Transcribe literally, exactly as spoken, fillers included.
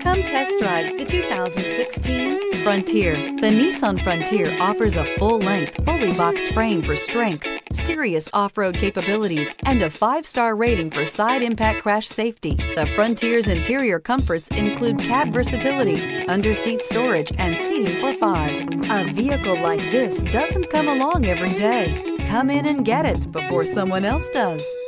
Come test drive the two thousand sixteen Frontier. The Nissan Frontier offers a full-length, fully boxed frame for strength, serious off-road capabilities, and a five-star rating for side impact crash safety. The Frontier's interior comforts include cab versatility, under-seat storage, and seating for five. A vehicle like this doesn't come along every day. Come in and get it before someone else does.